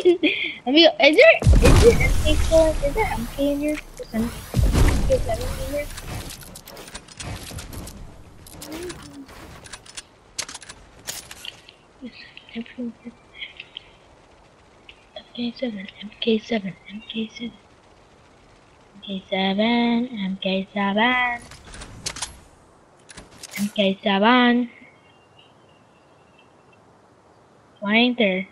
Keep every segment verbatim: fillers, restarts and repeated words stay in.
I mean, is there is there M K still? Is there M K in here? Is M K seven in here? M K seven, M K seven, M K seven, M K seven, M K seven, M K seven. Why ain't there?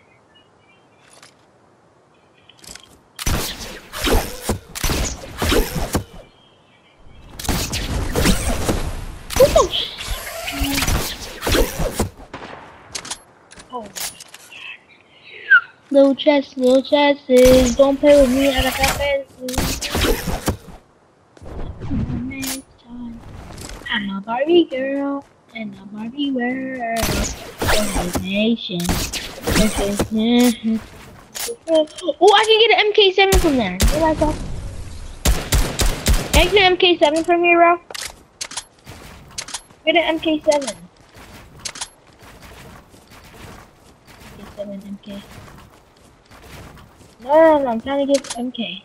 Oh. Little chest, little chests, don't play with me, I got that I'm a Barbie girl, and a Barbie world. Nation. Oh, I can get an M K seven from there. What I thought? Can I get an M K seven from here, bro? Get an M K seven. M K seven, M K. No, no, no, I'm trying to get M K.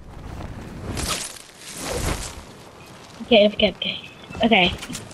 Okay, okay, okay. Okay.